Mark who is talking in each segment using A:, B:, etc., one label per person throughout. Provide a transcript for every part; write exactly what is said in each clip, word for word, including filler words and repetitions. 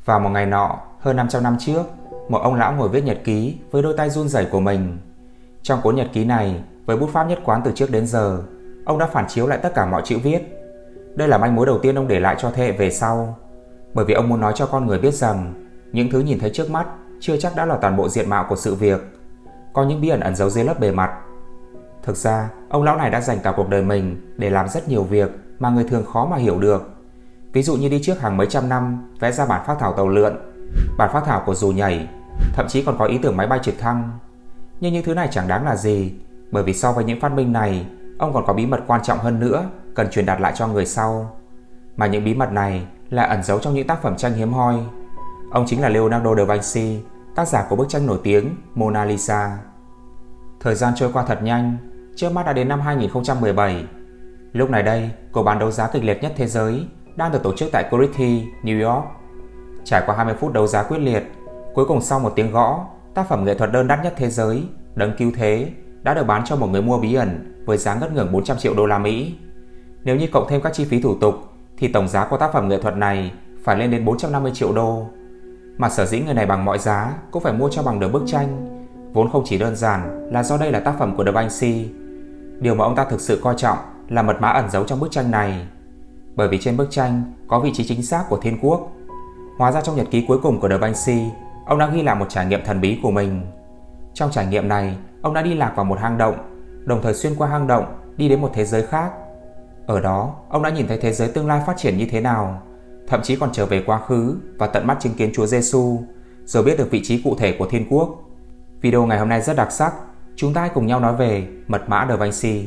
A: Vào một ngày nọ, hơn năm trăm năm trước, một ông lão ngồi viết nhật ký với đôi tay run rẩy của mình. Trong cuốn nhật ký này, với bút pháp nhất quán từ trước đến giờ, ông đã phản chiếu lại tất cả mọi chữ viết. Đây là manh mối đầu tiên ông để lại cho thế hệ về sau, bởi vì ông muốn nói cho con người biết rằng những thứ nhìn thấy trước mắt chưa chắc đã là toàn bộ diện mạo của sự việc, có những bí ẩn ẩn giấu dưới lớp bề mặt. Thực ra, ông lão này đã dành cả cuộc đời mình để làm rất nhiều việc mà người thường khó mà hiểu được. Ví dụ như đi trước hàng mấy trăm năm vẽ ra bản phác thảo tàu lượn, bản phác thảo của dù nhảy, thậm chí còn có ý tưởng máy bay trực thăng. Nhưng những thứ này chẳng đáng là gì, bởi vì so với những phát minh này, ông còn có bí mật quan trọng hơn nữa cần truyền đạt lại cho người sau. Mà những bí mật này là ẩn giấu trong những tác phẩm tranh hiếm hoi. Ông chính là Leonardo da Vinci, tác giả của bức tranh nổi tiếng Mona Lisa. Thời gian trôi qua thật nhanh, trước mắt đã đến năm hai nghìn không trăm mười bảy. Lúc này đây, cuộc bán đấu giá kịch liệt nhất thế giới đang được tổ chức tại Christie's, New York. Trải qua hai mươi phút đấu giá quyết liệt, cuối cùng sau một tiếng gõ, tác phẩm nghệ thuật đơn đắt nhất thế giới, Đấng Cứu Thế, đã được bán cho một người mua bí ẩn với giá ngất ngưởng bốn trăm triệu đô la Mỹ. Nếu như cộng thêm các chi phí thủ tục thì tổng giá của tác phẩm nghệ thuật này phải lên đến bốn trăm năm mươi triệu đô. Mà sở dĩ người này bằng mọi giá cũng phải mua cho bằng được bức tranh, vốn không chỉ đơn giản là do đây là tác phẩm của Da Vinci. Điều mà ông ta thực sự coi trọng là mật mã ẩn giấu trong bức tranh này, bởi vì trên bức tranh có vị trí chính xác của thiên quốc. Hóa ra trong nhật ký cuối cùng của Da Vinci, ông đã ghi lại một trải nghiệm thần bí của mình. Trong trải nghiệm này, ông đã đi lạc vào một hang động, đồng thời xuyên qua hang động đi đến một thế giới khác. Ở đó, ông đã nhìn thấy thế giới tương lai phát triển như thế nào, thậm chí còn trở về quá khứ và tận mắt chứng kiến Chúa Giêsu, rồi biết được vị trí cụ thể của thiên quốc. Video ngày hôm nay rất đặc sắc, chúng ta hãy cùng nhau nói về mật mã Da Vinci.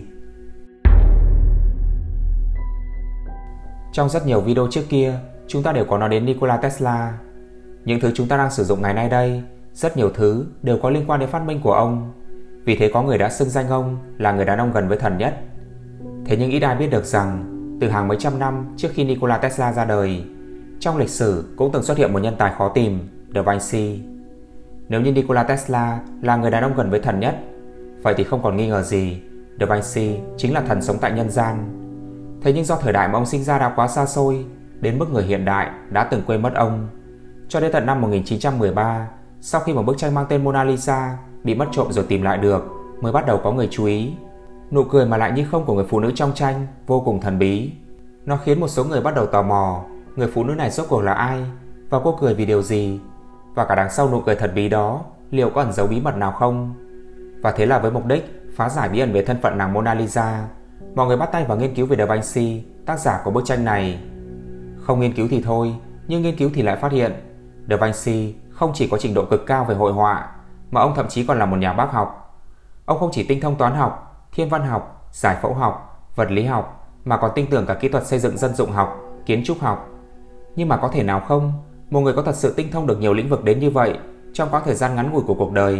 A: Trong rất nhiều video trước kia, chúng ta đều có nói đến Nikola Tesla. Những thứ chúng ta đang sử dụng ngày nay đây, rất nhiều thứ đều có liên quan đến phát minh của ông. Vì thế có người đã xưng danh ông là người đàn ông gần với thần nhất. Thế nhưng ít ai biết được rằng, từ hàng mấy trăm năm trước khi Nikola Tesla ra đời, trong lịch sử cũng từng xuất hiện một nhân tài khó tìm, Da Vinci. Nếu như Nikola Tesla là người đàn ông gần với thần nhất, vậy thì không còn nghi ngờ gì, Da Vinci chính là thần sống tại nhân gian. Thế nhưng do thời đại mà ông sinh ra đã quá xa xôi, đến mức người hiện đại đã từng quên mất ông. Cho đến tận năm một nghìn chín trăm mười ba, sau khi một bức tranh mang tên Mona Lisa bị mất trộm rồi tìm lại được, mới bắt đầu có người chú ý. Nụ cười mà lại như không của người phụ nữ trong tranh vô cùng thần bí. Nó khiến một số người bắt đầu tò mò người phụ nữ này rốt cuộc là ai, và cô cười vì điều gì, và cả đằng sau nụ cười thần bí đó liệu có ẩn giấu bí mật nào không. Và thế là với mục đích phá giải bí ẩn về thân phận nàng Mona Lisa, mọi người bắt tay vào nghiên cứu về Da Vinci, tác giả của bức tranh này. Không nghiên cứu thì thôi, nhưng nghiên cứu thì lại phát hiện Da Vinci không chỉ có trình độ cực cao về hội họa, mà ông thậm chí còn là một nhà bác học. Ông không chỉ tinh thông toán học, thiên văn học, giải phẫu học, vật lý học, mà còn tin tưởng cả kỹ thuật xây dựng dân dụng học, kiến trúc học. Nhưng mà có thể nào không, một người có thật sự tinh thông được nhiều lĩnh vực đến như vậy trong quãng thời gian ngắn ngủi của cuộc đời?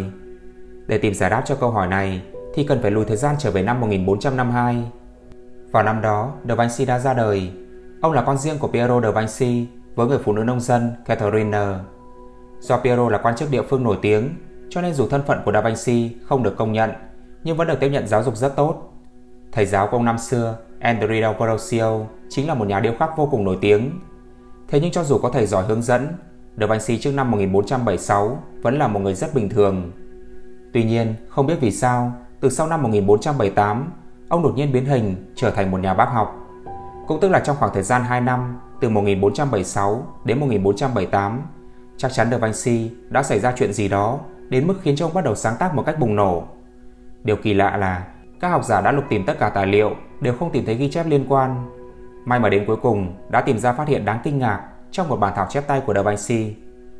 A: Để tìm giải đáp cho câu hỏi này thì cần phải lùi thời gian trở về năm một nghìn bốn trăm năm mươi hai. Vào năm đó, Da Vinci đã ra đời. Ông là con riêng của Piero da Vinci với người phụ nữ nông dân Caterina. Do Piero là quan chức địa phương nổi tiếng, cho nên dù thân phận của Da Vinci không được công nhận, nhưng vẫn được tiếp nhận giáo dục rất tốt. Thầy giáo của ông năm xưa, Andrea Correggio, chính là một nhà điêu khắc vô cùng nổi tiếng. Thế nhưng cho dù có thầy giỏi hướng dẫn, Da Vinci trước năm một nghìn bốn trăm bảy mươi sáu vẫn là một người rất bình thường. Tuy nhiên, không biết vì sao, từ sau năm một nghìn bốn trăm bảy mươi tám, ông đột nhiên biến hình trở thành một nhà bác học. Cũng tức là trong khoảng thời gian hai năm, từ một nghìn bốn trăm bảy mươi sáu đến một nghìn bốn trăm bảy mươi tám, chắc chắn Da Vinci đã xảy ra chuyện gì đó đến mức khiến cho ông bắt đầu sáng tác một cách bùng nổ. Điều kỳ lạ là các học giả đã lục tìm tất cả tài liệu đều không tìm thấy ghi chép liên quan. May mà đến cuối cùng đã tìm ra phát hiện đáng kinh ngạc trong một bản thảo chép tay của Da Vinci.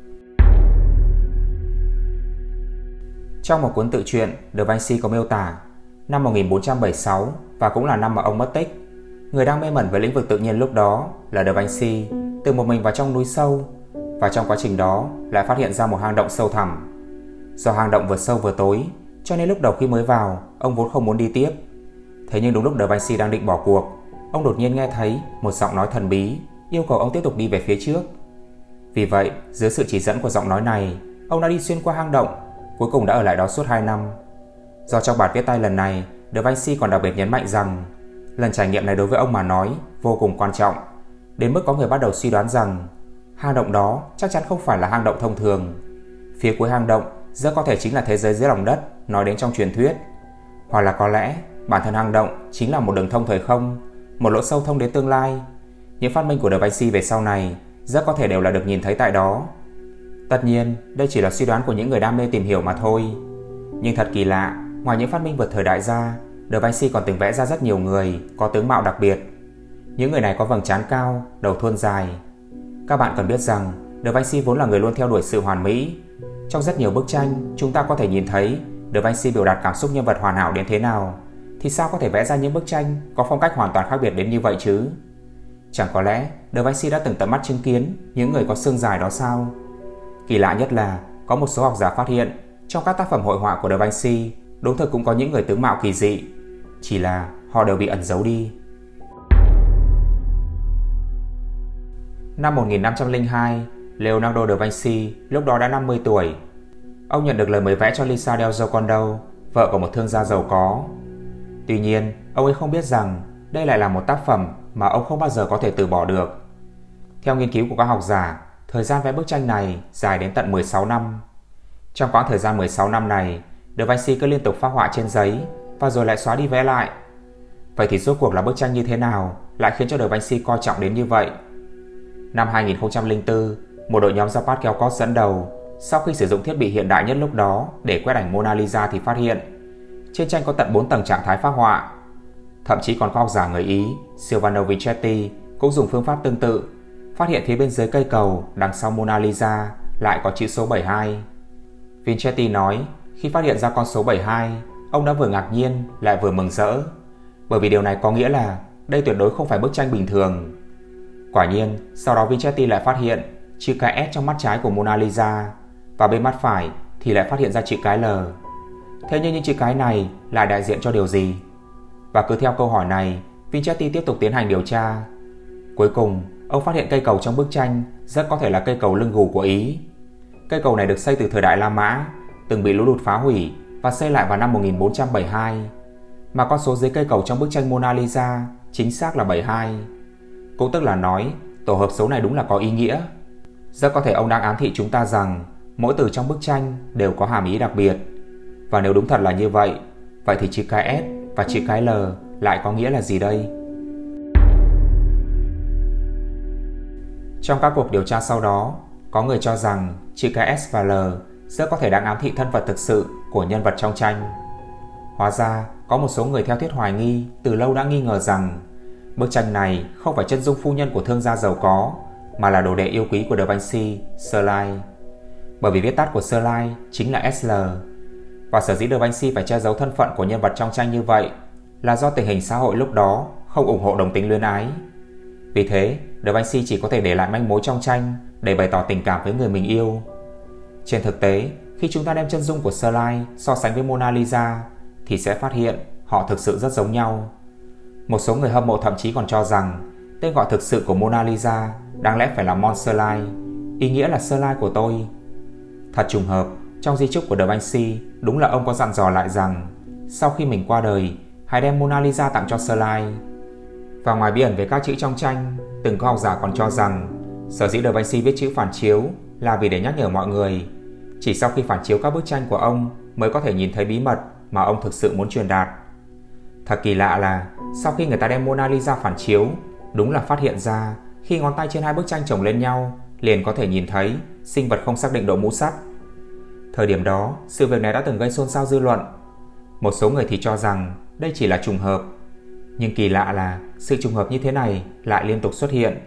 A: Trong một cuốn tự truyện, Da Vinci có miêu tả năm một nghìn bốn trăm bảy mươi sáu, và cũng là năm mà ông mất tích. Người đang mê mẩn với lĩnh vực tự nhiên lúc đó là Da Vinci tự một mình vào trong núi sâu, và trong quá trình đó lại phát hiện ra một hang động sâu thẳm. Do hang động vừa sâu vừa tối, cho nên lúc đầu khi mới vào, ông vốn không muốn đi tiếp. Thế nhưng đúng lúc Da Vinci đang định bỏ cuộc, ông đột nhiên nghe thấy một giọng nói thần bí yêu cầu ông tiếp tục đi về phía trước. Vì vậy, dưới sự chỉ dẫn của giọng nói này, ông đã đi xuyên qua hang động, cuối cùng đã ở lại đó suốt hai năm. Do trong bản viết tay lần này, Da Vinci còn đặc biệt nhấn mạnh rằng lần trải nghiệm này đối với ông mà nói vô cùng quan trọng, đến mức có người bắt đầu suy đoán rằng Hang động đó chắc chắn không phải là hang động thông thường. Phía cuối hang động rất có thể chính là thế giới dưới lòng đất nói đến trong truyền thuyết. Hoặc là có lẽ bản thân hang động chính là một đường thông thời không, một lỗ sâu thông đến tương lai. Những phát minh của Da Vinci về sau này rất có thể đều là được nhìn thấy tại đó. Tất nhiên, đây chỉ là suy đoán của những người đam mê tìm hiểu mà thôi. Nhưng thật kỳ lạ, ngoài những phát minh vượt thời đại ra, Da Vinci còn từng vẽ ra rất nhiều người có tướng mạo đặc biệt. Những người này có vầng trán cao, đầu thuôn dài. Các bạn cần biết rằng Da Vinci vốn là người luôn theo đuổi sự hoàn mỹ. Trong rất nhiều bức tranh, chúng ta có thể nhìn thấy Da Vinci biểu đạt cảm xúc nhân vật hoàn hảo đến thế nào, thì sao có thể vẽ ra những bức tranh có phong cách hoàn toàn khác biệt đến như vậy chứ? Chẳng có lẽ Da Vinci đã từng tận mắt chứng kiến những người có xương dài đó sao? Kỳ lạ nhất là có một số học giả phát hiện trong các tác phẩm hội họa của Da Vinci đúng thực cũng có những người tướng mạo kỳ dị, chỉ là họ đều bị ẩn giấu đi. Năm một nghìn năm trăm lẻ hai, Leonardo da Vinci lúc đó đã năm mươi tuổi. Ông nhận được lời mời vẽ cho Lisa del Giocondo, vợ của một thương gia giàu có. Tuy nhiên, ông ấy không biết rằng đây lại là một tác phẩm mà ông không bao giờ có thể từ bỏ được. Theo nghiên cứu của các học giả, thời gian vẽ bức tranh này dài đến tận mười sáu năm. Trong quãng thời gian mười sáu năm này, Da Vinci cứ liên tục phác họa trên giấy và rồi lại xóa đi vẽ lại. Vậy thì rốt cuộc là bức tranh như thế nào lại khiến cho Da Vinci coi trọng đến như vậy? Năm hai nghìn không trăm lẻ bốn, một đội nhóm do Pat Kelkos dẫn đầu, sau khi sử dụng thiết bị hiện đại nhất lúc đó để quét ảnh Mona Lisa thì phát hiện trên tranh có tận bốn tầng trạng thái phác họa. Thậm chí còn có học giả người Ý Silvano Vincetti cũng dùng phương pháp tương tự, phát hiện phía bên dưới cây cầu đằng sau Mona Lisa lại có chữ số bảy mươi hai. Vincetti nói khi phát hiện ra con số bảy mươi hai, ông đã vừa ngạc nhiên lại vừa mừng rỡ, bởi vì điều này có nghĩa là đây tuyệt đối không phải bức tranh bình thường. Quả nhiên, sau đó Vincetti lại phát hiện chữ cái S trong mắt trái của Mona Lisa và bên mắt phải thì lại phát hiện ra chữ cái L. Thế nhưng những chữ cái này lại đại diện cho điều gì? Và cứ theo câu hỏi này, Vincetti tiếp tục tiến hành điều tra. Cuối cùng, ông phát hiện cây cầu trong bức tranh rất có thể là cây cầu lưng gù của Ý. Cây cầu này được xây từ thời đại La Mã, từng bị lũ lụt phá hủy và xây lại vào năm một nghìn bốn trăm bảy mươi hai. Mà con số dưới cây cầu trong bức tranh Mona Lisa chính xác là bảy mươi hai. Cũng tức là nói, tổ hợp số này đúng là có ý nghĩa. Rất có thể ông đang ám thị chúng ta rằng mỗi từ trong bức tranh đều có hàm ý đặc biệt. Và nếu đúng thật là như vậy, vậy thì chữ cái S và chữ cái L lại có nghĩa là gì đây? Trong các cuộc điều tra sau đó, có người cho rằng chữ cái S và L rất có thể đang ám thị thân phận thực sự của nhân vật trong tranh. Hóa ra, có một số người theo thuyết hoài nghi từ lâu đã nghi ngờ rằng bức tranh này không phải chân dung phu nhân của thương gia giàu có, mà là đồ đệ yêu quý của Da Vinci, Sir Lai. Bởi vì viết tắt của Sir Lai chính là S L. Và sở dĩ Da Vinci phải che giấu thân phận của nhân vật trong tranh như vậy là do tình hình xã hội lúc đó không ủng hộ đồng tính luyến ái. Vì thế, Da Vinci chỉ có thể để lại manh mối trong tranh để bày tỏ tình cảm với người mình yêu. Trên thực tế, khi chúng ta đem chân dung của Sir Lai so sánh với Mona Lisa thì sẽ phát hiện họ thực sự rất giống nhau. Một số người hâm mộ thậm chí còn cho rằng tên gọi thực sự của Mona Lisa đáng lẽ phải là Mon Sir Lai, ý nghĩa là Sir Lai của tôi. Thật trùng hợp, trong di chúc của Da Vinci đúng là ông có dặn dò lại rằng sau khi mình qua đời, hãy đem Mona Lisa tặng cho Sir Lai. Và ngoài bí ẩn về các chữ trong tranh, từng có học giả còn cho rằng sở dĩ Da Vinci viết chữ phản chiếu là vì để nhắc nhở mọi người chỉ sau khi phản chiếu các bức tranh của ông mới có thể nhìn thấy bí mật mà ông thực sự muốn truyền đạt. Thật kỳ lạ là sau khi người ta đem Mona Lisa phản chiếu, đúng là phát hiện ra khi ngón tay trên hai bức tranh chồng lên nhau liền có thể nhìn thấy sinh vật không xác định độ mũ sắt. Thời điểm đó, sự việc này đã từng gây xôn xao dư luận. Một số người thì cho rằng đây chỉ là trùng hợp. Nhưng kỳ lạ là sự trùng hợp như thế này lại liên tục xuất hiện.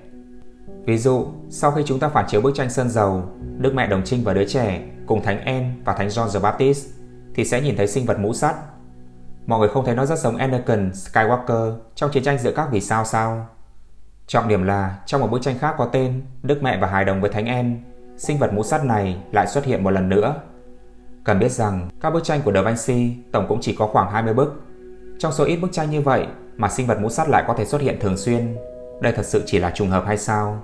A: Ví dụ, sau khi chúng ta phản chiếu bức tranh sơn dầu, Đức Mẹ Đồng Trinh và đứa trẻ cùng Thánh Anne và Thánh John the Baptist thì sẽ nhìn thấy sinh vật mũ sắt. Mọi người không thấy nó rất giống Anakin Skywalker trong chiến tranh giữa các vì sao sao? Trọng điểm là trong một bức tranh khác có tên Đức Mẹ và hài đồng với Thánh Anne, sinh vật mũ sắt này lại xuất hiện một lần nữa. Cần biết rằng các bức tranh của Da Vinci tổng cũng chỉ có khoảng hai mươi bức. Trong số ít bức tranh như vậy mà sinh vật mũ sắt lại có thể xuất hiện thường xuyên, đây thật sự chỉ là trùng hợp hay sao?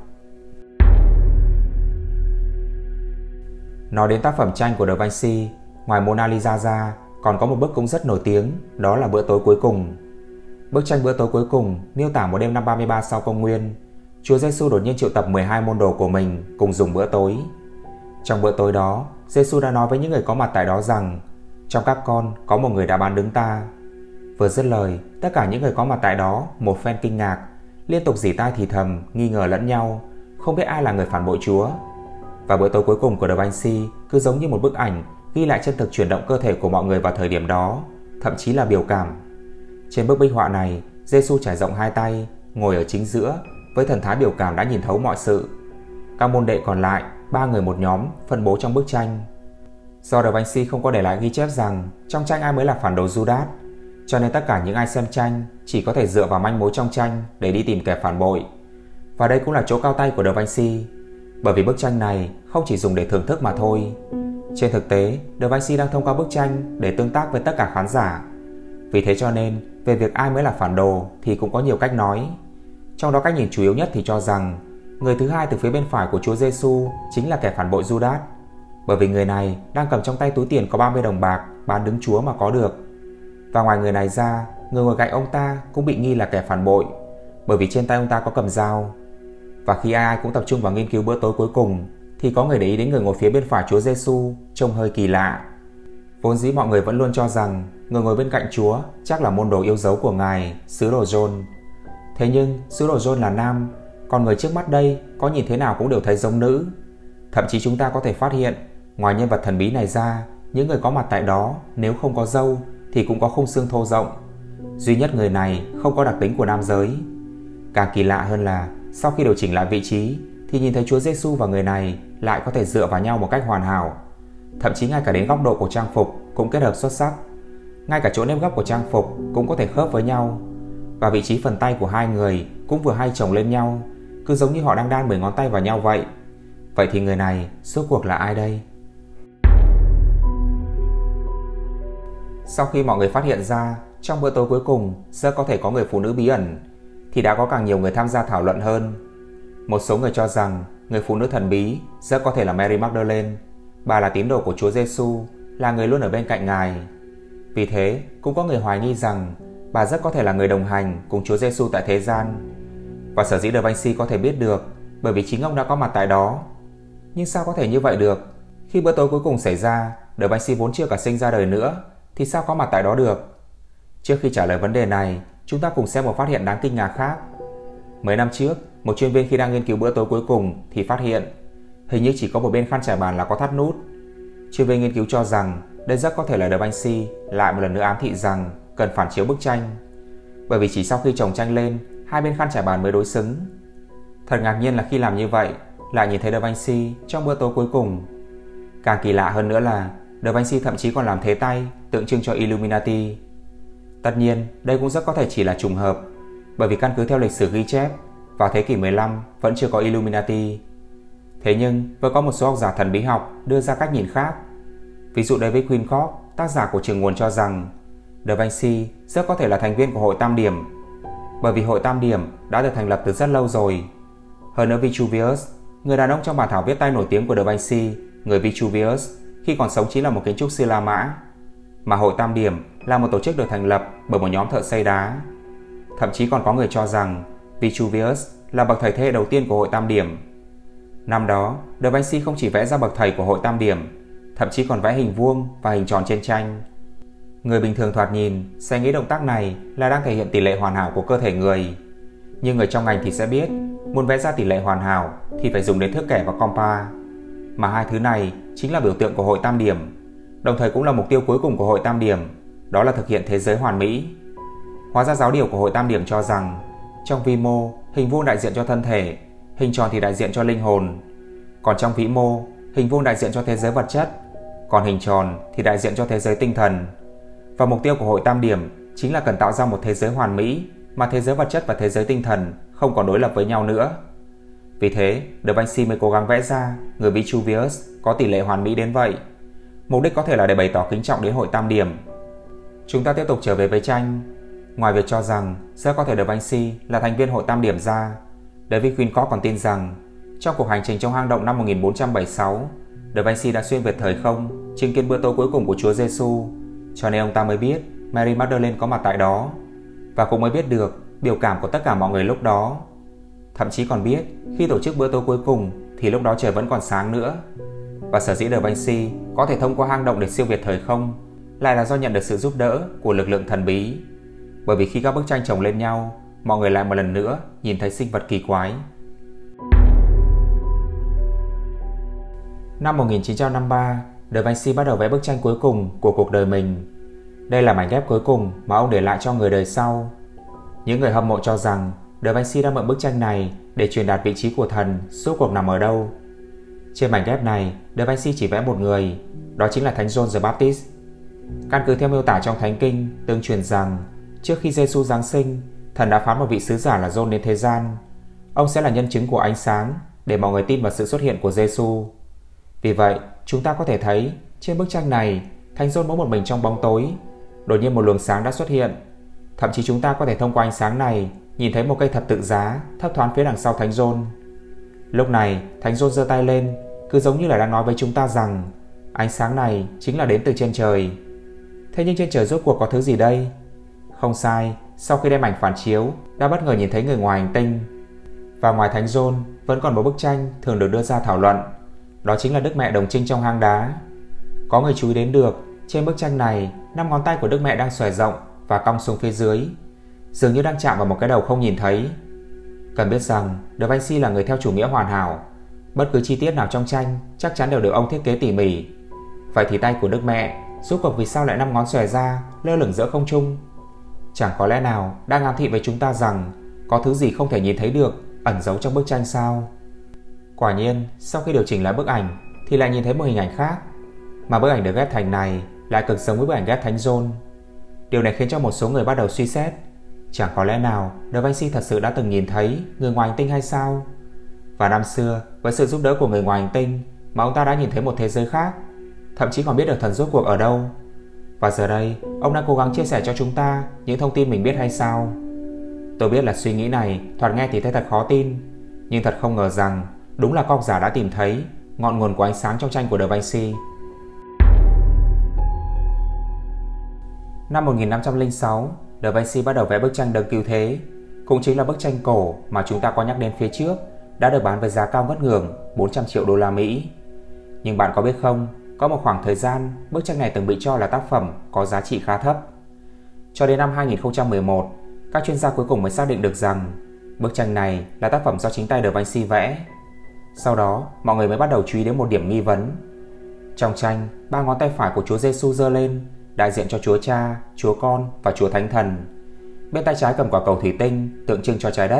A: Nói đến tác phẩm tranh của Da Vinci, ngoài Mona Lisa ra còn có một bức cũng rất nổi tiếng, đó là Bữa tối cuối cùng. Bức tranh Bữa tối cuối cùng miêu tả một đêm năm ba mươi ba sau công nguyên, Chúa Giêsu đột nhiên triệu tập mười hai môn đồ của mình cùng dùng bữa tối. Trong bữa tối đó, Giêsu đã nói với những người có mặt tại đó rằng trong các con có một người đã bán đứng ta. Vừa dứt lời, tất cả những người có mặt tại đó một phen kinh ngạc, liên tục rỉ tai thì thầm, nghi ngờ lẫn nhau, không biết ai là người phản bội Chúa. Và bữa tối cuối cùng của Da Vinci cứ giống như một bức ảnh ghi lại chân thực chuyển động cơ thể của mọi người vào thời điểm đó, thậm chí là biểu cảm. Trên bức minh họa này, Giêsu trải rộng hai tay, ngồi ở chính giữa, với thần thái biểu cảm đã nhìn thấu mọi sự. Các môn đệ còn lại, ba người một nhóm, phân bố trong bức tranh. Do Da Vinci không có để lại ghi chép rằng trong tranh ai mới là phản đồ Judas, cho nên tất cả những ai xem tranh chỉ có thể dựa vào manh mối trong tranh để đi tìm kẻ phản bội. Và đây cũng là chỗ cao tay của Da Vinci, bởi vì bức tranh này không chỉ dùng để thưởng thức mà thôi. Trên thực tế, Da Vinci đang thông qua bức tranh để tương tác với tất cả khán giả. Vì thế cho nên, về việc ai mới là phản đồ thì cũng có nhiều cách nói. Trong đó cách nhìn chủ yếu nhất thì cho rằng người thứ hai từ phía bên phải của Chúa Giêsu chính là kẻ phản bội Judas, bởi vì người này đang cầm trong tay túi tiền có ba mươi đồng bạc bán đứng Chúa mà có được. Và ngoài người này ra, người ngồi cạnh ông ta cũng bị nghi là kẻ phản bội, bởi vì trên tay ông ta có cầm dao. Và khi ai ai cũng tập trung vào nghiên cứu bữa tối cuối cùng, thì có người để ý đến người ngồi phía bên phải Chúa Giêsu trông hơi kỳ lạ. Vốn dĩ mọi người vẫn luôn cho rằng người ngồi bên cạnh Chúa chắc là môn đồ yêu dấu của Ngài, sứ đồ John. Thế nhưng sứ đồ John là nam, còn người trước mắt đây có nhìn thế nào cũng đều thấy giống nữ. Thậm chí chúng ta có thể phát hiện, ngoài nhân vật thần bí này ra, những người có mặt tại đó nếu không có râu thì cũng có khung xương thô rộng. Duy nhất người này không có đặc tính của nam giới. Càng kỳ lạ hơn là sau khi điều chỉnh lại vị trí thì nhìn thấy Chúa Giêsu và người này lại có thể dựa vào nhau một cách hoàn hảo. Thậm chí ngay cả đến góc độ của trang phục cũng kết hợp xuất sắc. Ngay cả chỗ nếp gấp của trang phục cũng có thể khớp với nhau. Và vị trí phần tay của hai người cũng vừa hay chồng lên nhau, cứ giống như họ đang đan mười ngón tay vào nhau vậy. Vậy thì người này rốt cuộc là ai đây? Sau khi mọi người phát hiện ra trong bữa tối cuối cùng rất có thể có người phụ nữ bí ẩn, thì đã có càng nhiều người tham gia thảo luận hơn. Một số người cho rằng người phụ nữ thần bí rất có thể là Mary Magdalene. Bà là tín đồ của Chúa Giêsu, là người luôn ở bên cạnh Ngài. Vì thế, cũng có người hoài nghi rằng bà rất có thể là người đồng hành cùng Chúa Giêsu tại thế gian. Và sở dĩ Da Vinci có thể biết được bởi vì chính ông đã có mặt tại đó. Nhưng sao có thể như vậy được? Khi bữa tối cuối cùng xảy ra, Da Vinci vốn chưa cả sinh ra đời nữa, thì sao có mặt tại đó được? Trước khi trả lời vấn đề này, chúng ta cùng xem một phát hiện đáng kinh ngạc khác. Mấy năm trước, một chuyên viên khi đang nghiên cứu bữa tối cuối cùng thì phát hiện hình như chỉ có một bên khăn trải bàn là có thắt nút. Chuyên viên nghiên cứu cho rằng đây rất có thể là Da Vinci lại một lần nữa ám thị rằng cần phản chiếu bức tranh, bởi vì chỉ sau khi chồng tranh lên, hai bên khăn trải bàn mới đối xứng. Thật ngạc nhiên là khi làm như vậy lại nhìn thấy Da Vinci trong bữa tối cuối cùng. Càng kỳ lạ hơn nữa là Da Vinci thậm chí còn làm thế tay tượng trưng cho Illuminati. Tất nhiên, đây cũng rất có thể chỉ là trùng hợp, bởi vì căn cứ theo lịch sử ghi chép, vào thế kỷ mười lăm vẫn chưa có Illuminati. Thế nhưng, vẫn có một số học giả thần bí học đưa ra cách nhìn khác. Ví dụ David Quincock, tác giả của Trường nguồn cho rằng Da Vinci rất có thể là thành viên của Hội Tam Điểm, bởi vì Hội Tam Điểm đã được thành lập từ rất lâu rồi. Hơn nữa Vitruvius, người đàn ông trong bản thảo viết tay nổi tiếng của Da Vinci, người Vitruvius, khi còn sống chính là một kiến trúc sư La Mã. Mà Hội Tam Điểm là một tổ chức được thành lập bởi một nhóm thợ xây đá. Thậm chí còn có người cho rằng Vitruvius là bậc thầy thế hệ đầu tiên của Hội Tam Điểm. Năm đó, Da Vinci không chỉ vẽ ra bậc thầy của Hội Tam Điểm, thậm chí còn vẽ hình vuông và hình tròn trên tranh. Người bình thường thoạt nhìn sẽ nghĩ động tác này là đang thể hiện tỷ lệ hoàn hảo của cơ thể người. Nhưng người trong ngành thì sẽ biết, muốn vẽ ra tỷ lệ hoàn hảo thì phải dùng đến thước kẻ và compa. Mà hai thứ này chính là biểu tượng của Hội Tam Điểm, đồng thời cũng là mục tiêu cuối cùng của Hội Tam Điểm, đó là thực hiện thế giới hoàn mỹ. Hóa ra giáo điều của Hội Tam Điểm cho rằng trong vi mô, hình vuông đại diện cho thân thể, hình tròn thì đại diện cho linh hồn. Còn trong vĩ mô, hình vuông đại diện cho thế giới vật chất, còn hình tròn thì đại diện cho thế giới tinh thần. Và mục tiêu của Hội Tam Điểm chính là cần tạo ra một thế giới hoàn mỹ mà thế giới vật chất và thế giới tinh thần không còn đối lập với nhau nữa. Vì thế, Da Vinci mới cố gắng vẽ ra người Vitruvius có tỷ lệ hoàn mỹ đến vậy. Mục đích có thể là để bày tỏ kính trọng đến Hội Tam Điểm. Chúng ta tiếp tục trở về với tranh. Ngoài việc cho rằng rất có thể Da Vinci là thành viên Hội Tam Điểm ra, David Quincock còn tin rằng trong cuộc hành trình trong hang động năm một nghìn bốn trăm bảy mươi sáu, Da Vinci đã xuyên việt thời không, chứng kiến bữa tối cuối cùng của Chúa Giêsu, cho nên ông ta mới biết Mary Magdalene có mặt tại đó, và cũng mới biết được biểu cảm của tất cả mọi người lúc đó. thậm chí còn biết khi tổ chức bữa tối cuối cùng thì lúc đó trời vẫn còn sáng nữa. Và sở dĩ Da Vinci có thể thông qua hang động để siêu việt thời không lại là do nhận được sự giúp đỡ của lực lượng thần bí. Bởi vì khi các bức tranh chồng lên nhau, mọi người lại một lần nữa nhìn thấy sinh vật kỳ quái. Năm một nghìn chín trăm năm mươi ba, Da Vinci bắt đầu vẽ bức tranh cuối cùng của cuộc đời mình. Đây là mảnh ghép cuối cùng mà ông để lại cho người đời sau. Những người hâm mộ cho rằng Da Vinci đã mượn bức tranh này để truyền đạt vị trí của thần suốt cuộc nằm ở đâu. Trên mảnh ghép này, Da Vinci chỉ vẽ một người, đó chính là Thánh John the Baptist. Căn cứ theo miêu tả trong Thánh Kinh, tương truyền rằng trước khi Giêsu giáng sinh, thần đã phán một vị sứ giả là John đến thế gian. Ông sẽ là nhân chứng của ánh sáng để mọi người tin vào sự xuất hiện của Giêsu. Vì vậy, chúng ta có thể thấy trên bức tranh này, Thánh John mỗi một mình trong bóng tối. Đột nhiên một luồng sáng đã xuất hiện. Thậm chí chúng ta có thể thông qua ánh sáng này nhìn thấy một cây thập tự giá thấp thoáng phía đằng sau Thánh John. Lúc này, Thánh John giơ tay lên, cứ giống như là đang nói với chúng ta rằng ánh sáng này chính là đến từ trên trời. Thế nhưng trên trời rốt cuộc có thứ gì đây? Không sai, sau khi đem ảnh phản chiếu, đã bất ngờ nhìn thấy người ngoài hành tinh. Và ngoài Thánh John, vẫn còn một bức tranh thường được đưa ra thảo luận. Đó chính là Đức Mẹ đồng trinh trong hang đá. Có người chú ý đến được, trên bức tranh này, năm ngón tay của Đức Mẹ đang xòe rộng và cong xuống phía dưới, dường như đang chạm vào một cái đầu không nhìn thấy. Cần biết rằng Da Vinci là người theo chủ nghĩa hoàn hảo. Bất cứ chi tiết nào trong tranh chắc chắn đều được ông thiết kế tỉ mỉ. Vậy thì tay của Đức Mẹ rốt cuộc vì sao lại năm ngón xòe ra lơ lửng giữa không trung? Chẳng có lẽ nào đang ám thị với chúng ta rằng có thứ gì không thể nhìn thấy được ẩn giấu trong bức tranh sao? Quả nhiên, sau khi điều chỉnh lại bức ảnh thì lại nhìn thấy một hình ảnh khác, mà bức ảnh được ghép thành này lại cực giống với bức ảnh ghép Thánh John. Điều này khiến cho một số người bắt đầu suy xét, chẳng có lẽ nào Da Vinci thật sự đã từng nhìn thấy người ngoài hành tinh hay sao? Và năm xưa, với sự giúp đỡ của người ngoài hành tinh mà ông ta đã nhìn thấy một thế giới khác, thậm chí còn biết được thần rốt cuộc ở đâu. Và giờ đây, ông đang cố gắng chia sẻ cho chúng ta những thông tin mình biết hay sao? Tôi biết là suy nghĩ này thoạt nghe thì thấy thật khó tin, nhưng thật không ngờ rằng đúng là các học giả đã tìm thấy ngọn nguồn của ánh sáng trong tranh của Da Vinci. Năm một nghìn năm trăm lẻ sáu, Da Vinci bắt đầu vẽ bức tranh Đấng Cứu Thế, cũng chính là bức tranh cổ mà chúng ta có nhắc đến phía trước, đã được bán với giá cao ngất ngưởng bốn trăm triệu đô la Mỹ. Nhưng bạn có biết không, có một khoảng thời gian bức tranh này từng bị cho là tác phẩm có giá trị khá thấp. Cho đến năm hai nghìn không trăm mười một, các chuyên gia cuối cùng mới xác định được rằng bức tranh này là tác phẩm do chính tay Da Vinci vẽ. Sau đó, mọi người mới bắt đầu chú ý đến một điểm nghi vấn. Trong tranh, ba ngón tay phải của Chúa Giêsu giơ lên, đại diện cho Chúa Cha, Chúa Con và Chúa Thánh Thần. Bên tay trái cầm quả cầu thủy tinh tượng trưng cho trái đất.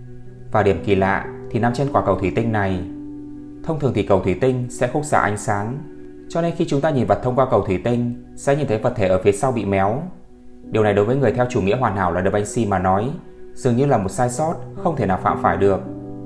A: Và điểm kỳ lạ thì nằm trên quả cầu thủy tinh này. Thông thường thì cầu thủy tinh sẽ khúc xạ ánh sáng, cho nên khi chúng ta nhìn vật thông qua cầu thủy tinh sẽ nhìn thấy vật thể ở phía sau bị méo. Điều này đối với người theo chủ nghĩa hoàn hảo là Da Vinci mà nói dường như là một sai sót không thể nào phạm phải được.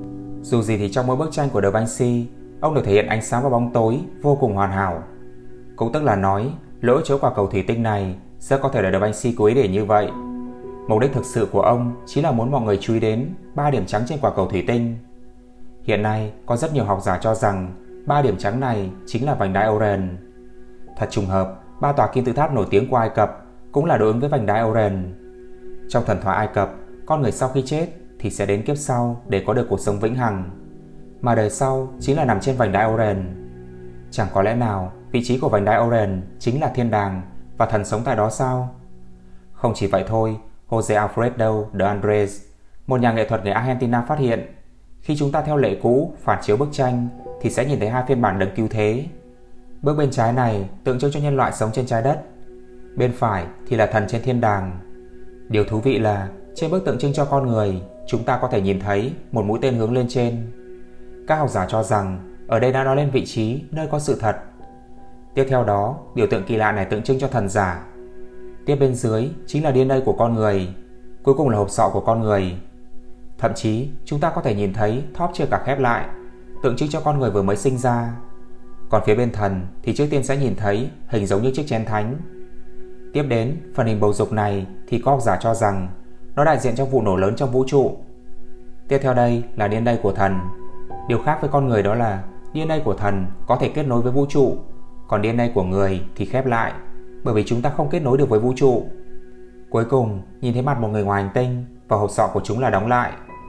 A: Dù gì thì trong mỗi bức tranh của Da Vinci, ông được thể hiện ánh sáng và bóng tối vô cùng hoàn hảo. Cũng tức là nói, lỗi chỗ quả cầu thủy tinh này rất có thể là Da Vinci cố ý để như vậy. Mục đích thực sự của ông chính là muốn mọi người chú ý đến ba điểm trắng trên quả cầu thủy tinh. Hiện nay, có rất nhiều học giả cho rằng ba điểm trắng này chính là vành đai Orion. Thật trùng hợp, ba tòa kim tự tháp nổi tiếng của Ai Cập cũng là đối ứng với vành đai Orion. Trong thần thoại Ai Cập, con người sau khi chết thì sẽ đến kiếp sau để có được cuộc sống vĩnh hằng, mà đời sau chính là nằm trên vành đai Orion. Chẳng có lẽ nào vị trí của vành đai Orion chính là thiên đàng và thần sống tại đó sao? Không chỉ vậy thôi, Jose Alfredo de Andres, một nhà nghệ thuật người Argentina phát hiện, khi chúng ta theo lệ cũ phản chiếu bức tranh thì sẽ nhìn thấy hai phiên bản Đấng Cứu Thế. Bước bên trái này tượng trưng cho nhân loại sống trên trái đất, bên phải thì là thần trên thiên đàng. Điều thú vị là trên bức tượng trưng cho con người, chúng ta có thể nhìn thấy một mũi tên hướng lên trên. Các học giả cho rằng ở đây đã nói lên vị trí nơi có sự thật. Tiếp theo đó, biểu tượng kỳ lạ này tượng trưng cho thần giả. Tiếp bên dưới chính là đê en a của con người, cuối cùng là hộp sọ của con người. Thậm chí chúng ta có thể nhìn thấy thóp chưa cả khép lại, tượng trưng cho con người vừa mới sinh ra. Còn phía bên thần thì trước tiên sẽ nhìn thấy hình giống như chiếc chén thánh. Tiếp đến, phần hình bầu dục này thì có học giả cho rằng nó đại diện cho vụ nổ lớn trong vũ trụ. Tiếp theo đây là đê en a của thần. Điều khác với con người đó là đê en a của thần có thể kết nối với vũ trụ, còn đê en a của người thì khép lại, bởi vì chúng ta không kết nối được với vũ trụ. Cuối cùng, nhìn thấy mặt một người ngoài hành tinh và hộp sọ của chúng là đóng lại.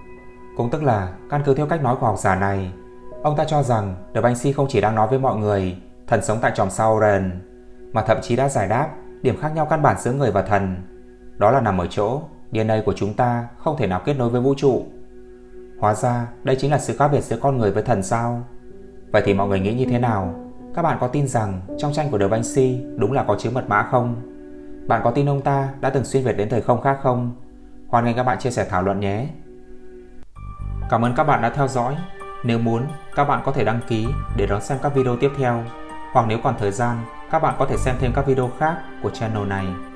A: Cũng tức là căn cứ theo cách nói của học giả này, ông ta cho rằng Da Vinci không chỉ đang nói với mọi người thần sống tại chòm sao Orion, mà thậm chí đã giải đáp điểm khác nhau căn bản giữa người và thần. Đó là nằm ở chỗ đê en a của chúng ta không thể nào kết nối với vũ trụ. Hóa ra đây chính là sự khác biệt giữa con người với thần sao? Vậy thì mọi người nghĩ như thế nào? Các bạn có tin rằng trong tranh của Da Vinci đúng là có chứa mật mã không? Bạn có tin ông ta đã từng xuyên việt đến thời không khác không? Hoan nghênh các bạn chia sẻ thảo luận nhé. Cảm ơn các bạn đã theo dõi. Nếu muốn, các bạn có thể đăng ký để đón xem các video tiếp theo. Hoặc nếu còn thời gian, các bạn có thể xem thêm các video khác của channel này.